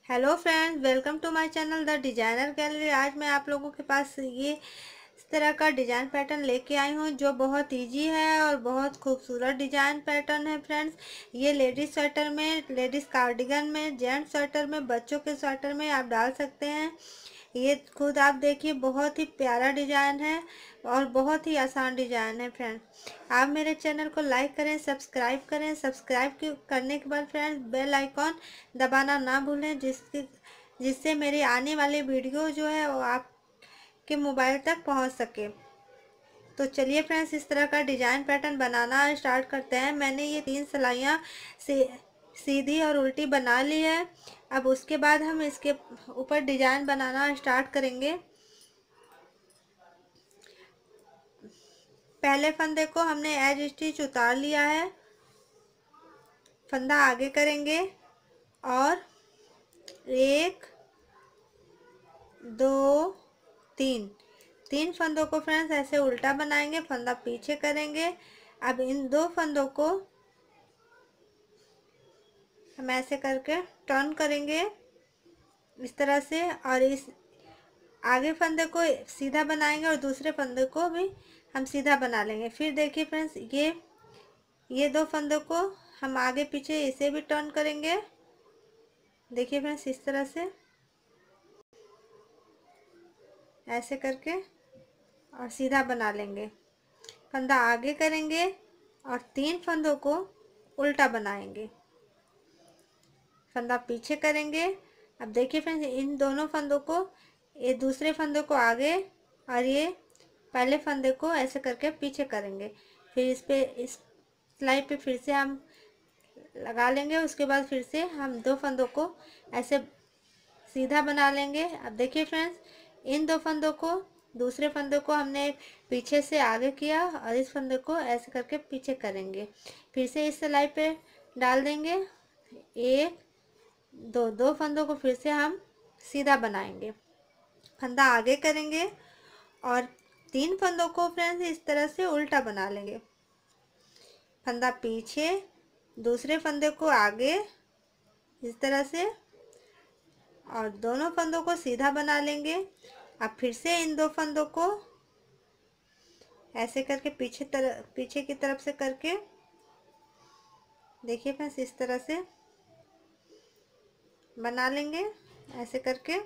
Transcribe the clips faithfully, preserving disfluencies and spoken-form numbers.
Hello friends, welcome to my channel the designer gallery. आज मैं आप लोगों के पास ये इस तरह का डिजाइन पैटर्न लेके आई हूँ जो बहुत इजी है और बहुत खूबसूरत डिजाइन पैटर्न है फ्रेंड्स। ये लेडीज स्वेटर में, लेडीज कार्डिगन में, जेंट्स स्वेटर में, बच्चों के स्वेटर में आप डाल सकते हैं। ये खुद आप देखिए, बहुत ही प्यारा डिजाइन है और बहुत ही आसान डिजाइन है फ्रेंड्स। आप मेरे चैनल को लाइक करें, सब्सक्राइब करें। सब्सक्राइब करने के बाद फ्रेंड्स बेल आइकॉन दबाना ना भूलें, जिससे जिससे मेरी आने वाली वीडियो जो है वो आपके मोबाइल तक पहुंच सके। तो चलिए फ्रेंड्स, इस तरह का डिजाइन पैटर्न बनाना स्टार्ट करते हैं। मैंने ये तीन सिलाइयाँ से सीधी और उल्टी बना ली है। अब उसके बाद हम इसके ऊपर डिजाइन बनाना स्टार्ट करेंगे। पहले फंदे को हमने एज स्टिच उतार लिया है, फंदा आगे करेंगे और एक दो तीन तीन फंदों को फ्रेंड्स ऐसे उल्टा बनाएंगे, फंदा पीछे करेंगे। अब इन दो फंदों को हम ऐसे करके टर्न करेंगे इस तरह से, और इस आगे फंदे को सीधा बनाएंगे और दूसरे फंदे को भी हम सीधा बना लेंगे। फिर देखिए फ्रेंड्स, ये ये दो फंदों को हम आगे पीछे इसे भी टर्न करेंगे। देखिए फ्रेंड्स, इस तरह से ऐसे करके और सीधा बना लेंगे। फंदा आगे करेंगे और तीन फंदों को उल्टा बनाएंगे, फंदा पीछे करेंगे। अब देखिए फ्रेंड्स, इन दोनों फंदों को, ये दूसरे फंदे को आगे और ये पहले फंदे को ऐसे करके पीछे करेंगे। फिर इस पे, इस सिलाई पे फिर से हम लगा लेंगे। उसके बाद फिर से हम दो फंदों को ऐसे सीधा बना लेंगे। अब देखिए फ्रेंड्स, इन दो फंदों को, दूसरे फंदे को हमने पीछे से आगे किया और इस फंदे को ऐसे करके पीछे करेंगे। फिर से इस सिलाई पे डाल देंगे। एक दो दो फंदों को फिर से हम सीधा बनाएंगे, फंदा आगे करेंगे और तीन फंदों को फ्रेंड्स इस तरह से उल्टा बना लेंगे, फंदा पीछे, दूसरे फंदे को आगे इस तरह से और दोनों फंदों को सीधा बना लेंगे। अब फिर से इन दो फंदों को ऐसे करके पीछे तरफ पीछे की तरफ से करके, देखिए फ्रेंड्स, इस तरह से बना लेंगे ऐसे करके।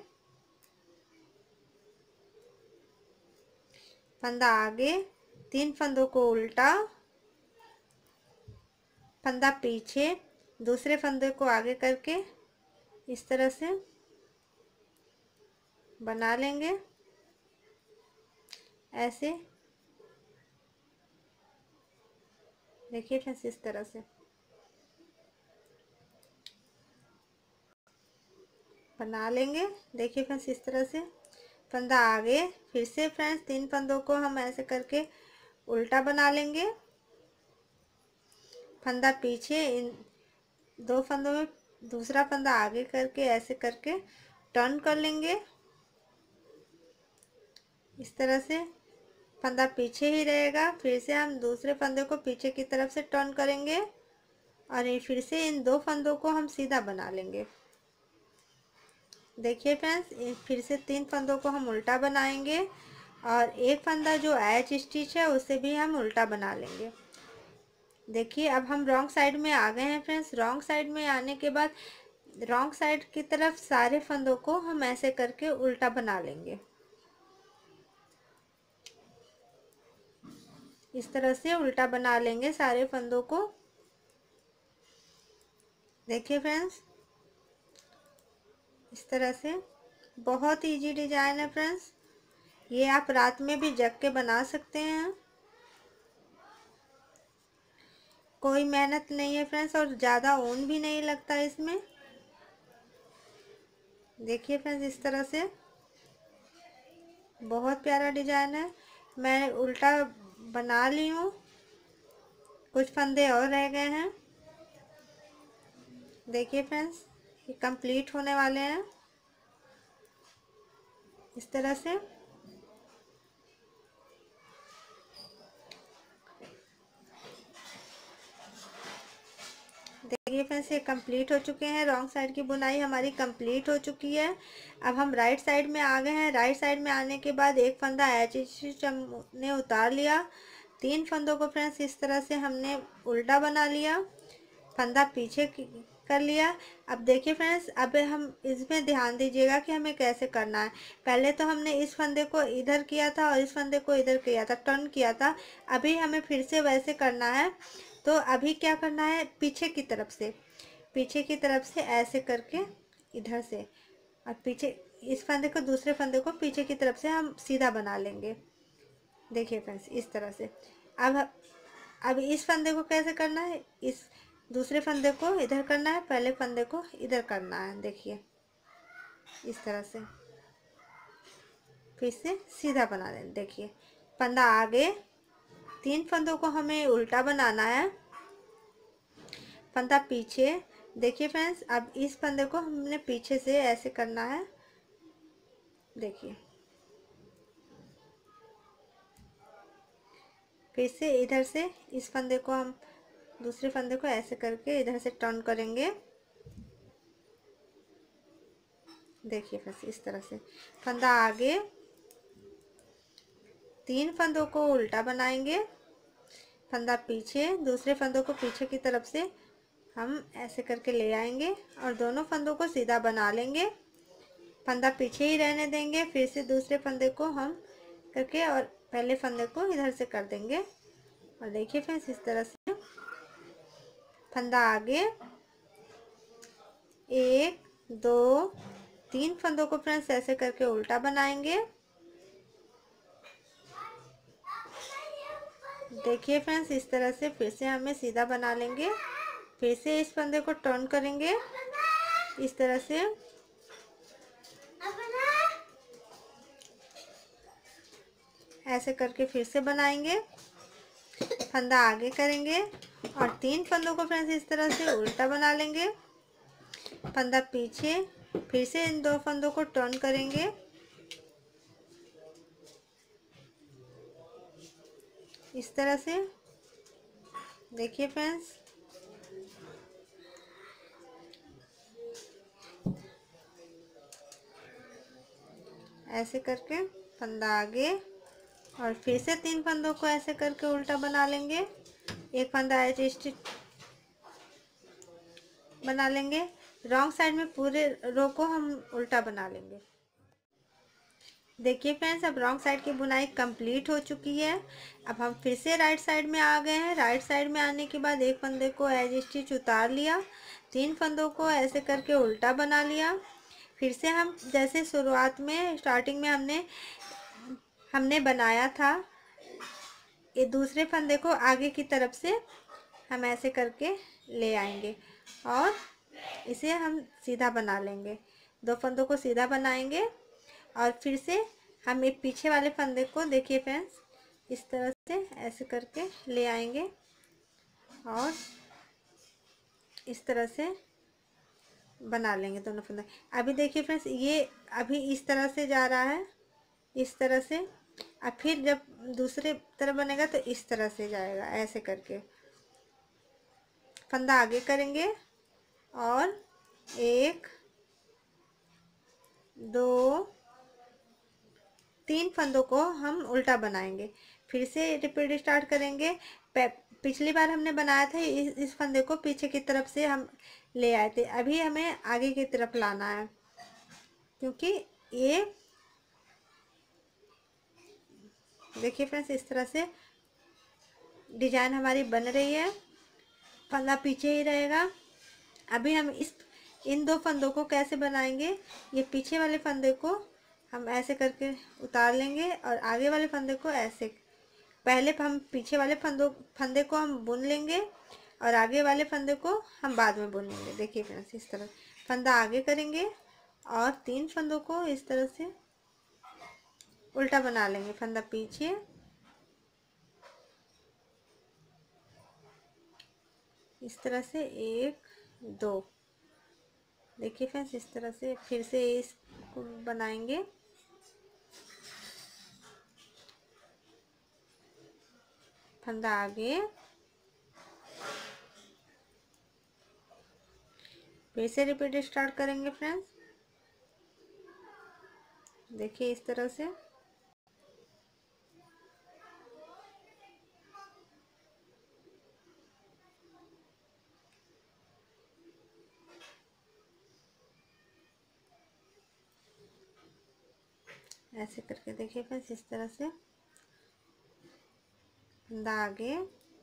फंदा आगे, तीन फंदों को उल्टा, फंदा पीछे, दूसरे फंदे को आगे करके इस तरह से बना लेंगे ऐसे। देखिए फ्रेंड्स, इस तरह से बना लेंगे। देखिए फ्रेंड्स, इस तरह से फंदा आगे, फिर से फ्रेंड्स तीन फंदों को हम ऐसे करके उल्टा बना लेंगे, फंदा पीछे, इन दो फंदों में दूसरा फंदा आगे करके ऐसे करके टर्न कर लेंगे इस तरह से। फंदा पीछे ही रहेगा। फिर से हम दूसरे फंदे को पीछे की तरफ से टर्न करेंगे और ये फिर से इन दो फंदों को हम सीधा बना लेंगे। देखिए फ्रेंड्स, फिर से तीन फंदों को हम उल्टा बनाएंगे और एक फंदा जो एच स्टिच है उसे भी हम उल्टा बना लेंगे। देखिए, अब हम रॉन्ग साइड में आ गए हैं फ्रेंड्स। रॉन्ग साइड में आने के बाद रॉन्ग साइड की तरफ सारे फंदों को हम ऐसे करके उल्टा बना लेंगे, इस तरह से उल्टा बना लेंगे सारे फंदों को। देखिए फ्रेंड्स, इस तरह से बहुत इजी डिजाइन है फ्रेंड्स। ये आप रात में भी जग के बना सकते हैं, कोई मेहनत नहीं है फ्रेंड्स और ज़्यादा ऊन भी नहीं लगता इसमें। देखिए फ्रेंड्स, इस तरह से बहुत प्यारा डिजाइन है। मैं उल्टा बना ली हूँ, कुछ फंदे और रह गए हैं। देखिए फ्रेंड्स, ये कंप्लीट होने वाले हैं इस तरह से। देखिए देखिए फ्रेंड्स ये कंप्लीट हो चुके हैं, रॉन्ग साइड की बुनाई हमारी कंप्लीट हो चुकी है। अब हम राइट साइड में आ गए हैं। राइट साइड में आने के बाद एक फंदा एच स्टिच हमने उतार लिया। तीन फंदों को फ्रेंड्स इस तरह से हमने उल्टा बना लिया, फंदा पीछे कर लिया। अब देखिए फ्रेंड्स, अब हम इसमें ध्यान दीजिएगा कि हमें कैसे करना है। पहले तो हमने इस फंदे को इधर किया था और इस फंदे को इधर किया था, टर्न किया था। अभी हमें फिर से वैसे करना है। तो अभी क्या करना है, पीछे की तरफ से पीछे की तरफ से ऐसे करके इधर से, और पीछे इस फंदे को, दूसरे फंदे को पीछे की तरफ से हम सीधा बना लेंगे। देखिए फ्रेंड्स इस तरह से। अब अब इस फंदे को कैसे करना है, इस दूसरे फंदे को इधर करना है, पहले फंदे को इधर करना है। देखिए इस तरह से फिर से सीधा बना दें। देखिए फंदा आगे, तीन फंदों को हमें उल्टा बनाना है, फंदा पीछे। देखिए फ्रेंड्स, अब इस फंदे को हमने पीछे से ऐसे करना है। देखिए फिर से इधर से इस फंदे को हम दूसरे फंदे को ऐसे करके इधर से टर्न करेंगे। देखिए फ्रेंड्स इस तरह से फंदा आगे, तीन फंदों को उल्टा बनाएंगे, फंदा पीछे, दूसरे फंदों को पीछे की तरफ से हम ऐसे करके ले आएंगे और दोनों फंदों को सीधा बना लेंगे। फंदा पीछे ही रहने देंगे। फिर से दूसरे फंदे को हम करके और पहले फंदे को इधर से कर देंगे। और देखिए फ्रेंड्स इस तरह से फंदा आगे, एक दो तीन फंदों को फ्रेंड्स ऐसे करके उल्टा बनाएंगे। देखिए फ्रेंड्स इस तरह से फिर से हमें सीधा बना लेंगे। फिर से इस फंदे को टर्न करेंगे इस तरह से, ऐसे करके फिर से बनाएंगे। फंदा आगे करेंगे और तीन फंदों को फ्रेंड्स इस तरह से उल्टा बना लेंगे, फंदा पीछे। फिर से इन दो फंदों को टर्न करेंगे, इस तरह से। देखिए फ्रेंड्स ऐसे करके फंदा आगे और फिर से तीन फंदों को ऐसे करके उल्टा बना लेंगे। एक फंदा ऐसे स्टिच बना लेंगे। रॉन्ग साइड में पूरे रो को हम उल्टा बना लेंगे। देखिए फ्रेंड्स, अब रॉन्ग साइड की बुनाई कंप्लीट हो चुकी है। अब हम फिर से राइट साइड में आ गए हैं। राइट साइड में आने के बाद एक फंदे को एज स्टिच उतार लिया, तीन फंदों को ऐसे करके उल्टा बना लिया। फिर से हम जैसे शुरुआत में स्टार्टिंग में हमने हमने बनाया था, ये दूसरे फंदे को आगे की तरफ से हम ऐसे करके ले आएंगे और इसे हम सीधा बना लेंगे। दो फंदों को सीधा बनाएंगे और फिर से हम एक पीछे वाले फंदे को, देखिए फ्रेंड्स इस तरह से ऐसे करके ले आएंगे और इस तरह से बना लेंगे दोनों फंदे। अभी देखिए फ्रेंड्स, ये अभी इस तरह से जा रहा है, इस तरह से। अब फिर जब दूसरे तरफ बनेगा तो इस तरह से जाएगा, ऐसे करके फंदा आगे करेंगे और एक दो तीन फंदों को हम उल्टा बनाएंगे। फिर से रिपीट स्टार्ट करेंगे। पिछली बार हमने बनाया था इस, इस फंदे को पीछे की तरफ से हम ले आए थे, अभी हमें आगे की तरफ लाना है, क्योंकि ये देखिए फ्रेंड्स इस तरह से डिजाइन हमारी बन रही है। फंदा पीछे ही रहेगा। अभी हम इस इन दो फंदों को कैसे बनाएंगे, ये पीछे वाले फंदे को हम ऐसे करके उतार लेंगे और आगे वाले फंदे को ऐसे, पहले हम पीछे वाले फंदों फंदे को हम बुन लेंगे और आगे वाले फंदे को हम बाद में बुनेंगे। देखिए फ्रेंड्स इस तरह फंदा आगे करेंगे और तीन फंदों को इस तरह से उल्टा बना लेंगे, फंदा पीछे, इस तरह से एक दो। देखिए फ्रेंड्स इस तरह से फिर से इसको बनाएंगे, फंदा आगे फिर से रिपीट स्टार्ट करेंगे फ्रेंड्स। देखिए इस तरह से। ऐसे करके देखिए फ्रेंड्स, इस तरह से फंदा आगे,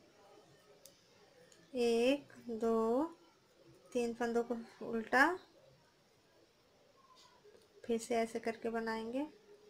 एक दो तीन फंदों को उल्टा, फिर से ऐसे करके बनाएंगे।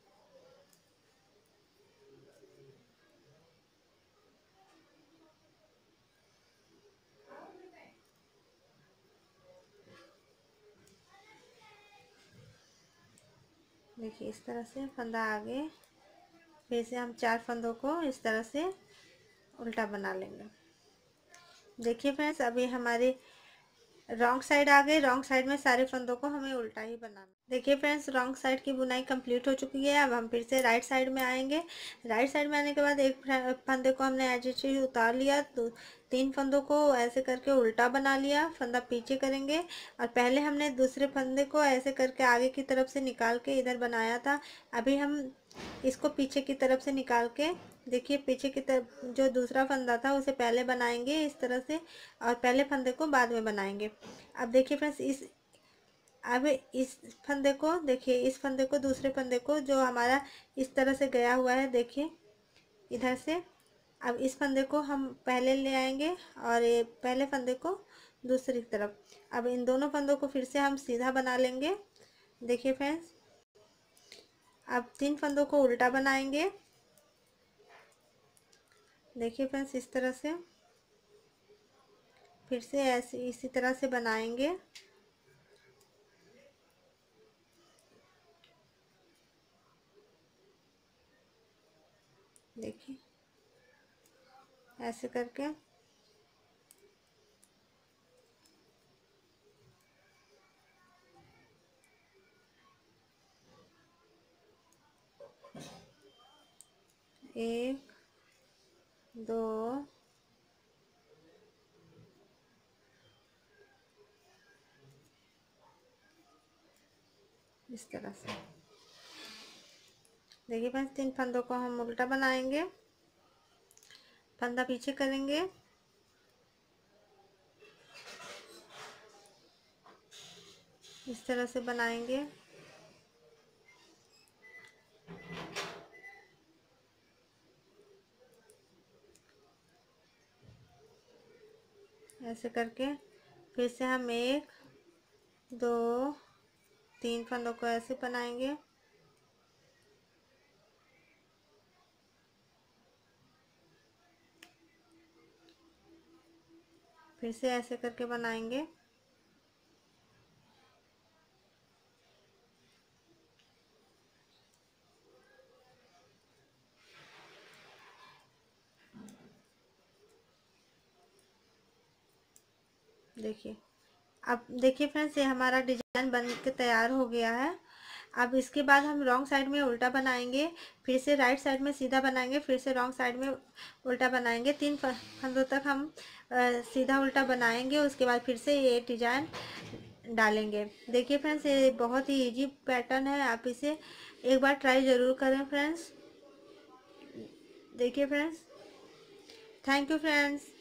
देखिए इस तरह से फंदा आगे, फिर से हम चार फंदों को इस तरह से उल्टा बना लेंगे। देखिए फ्रेंड्स, अभी हमारे रॉन्ग साइड आ गए। रॉन्ग साइड में सारे फंदों को हमें उल्टा ही बनाना। देखिए फ्रेंड्स, रॉन्ग साइड की बुनाई कंप्लीट हो चुकी है। अब हम फिर से राइट साइड में आएंगे। राइट साइड में आने के बाद एक फंदे को हमने एज इट इज उतार लिया, तो तीन फंदों को ऐसे करके उल्टा बना लिया, फंदा पीछे करेंगे। और पहले हमने दूसरे फंदे को ऐसे करके आगे की तरफ से निकाल के इधर बनाया था। अभी हम इसको पीछे की तरफ से निकाल के, देखिए पीछे की तरफ जो दूसरा फंदा था उसे पहले बनाएंगे इस तरह से, और पहले फंदे को बाद में बनाएंगे। अब देखिए फ्रेंड्स, इस अब इस फंदे को देखिए, इस फंदे को दूसरे फंदे को जो हमारा इस तरह से गया हुआ है, देखिए इधर से। अब इस फंदे को हम पहले ले आएंगे और ये पहले फंदे को दूसरी तरफ। अब इन दोनों फंदों को फिर से हम सीधा बना लेंगे। देखिए फ्रेंड्स, अब तीन फंदों को उल्टा बनाएंगे। देखिए फ्रेंड्स, इस तरह से फिर से ऐसे इसी तरह से बनाएंगे। देखिए ऐसे करके एक दो इस तरह से। देखिए फ्रेंड्स, तीन फंदों को हम उल्टा बनाएंगे, फंदा पीछे करेंगे, इस तरह से बनाएंगे। ऐसे करके फिर से हम एक दो तीन फंदों को ऐसे बनाएंगे। फिर से ऐसे करके बनाएंगे। देखिए, अब देखिए फ्रेंड्स, ये हमारा डिजाइन बन के तैयार हो गया है। अब इसके बाद हम रॉन्ग साइड में उल्टा बनाएंगे, फिर से राइट साइड में सीधा बनाएंगे, फिर से रॉन्ग साइड में उल्टा बनाएंगे। तीन फंदों तक हम आ, सीधा उल्टा बनाएंगे। उसके बाद फिर से ये डिजाइन डालेंगे। देखिए फ्रेंड्स, ये बहुत ही इजी पैटर्न है, आप इसे एक बार ट्राई ज़रूर करें फ्रेंड्स। देखिए फ्रेंड्स, थैंक यू फ्रेंड्स।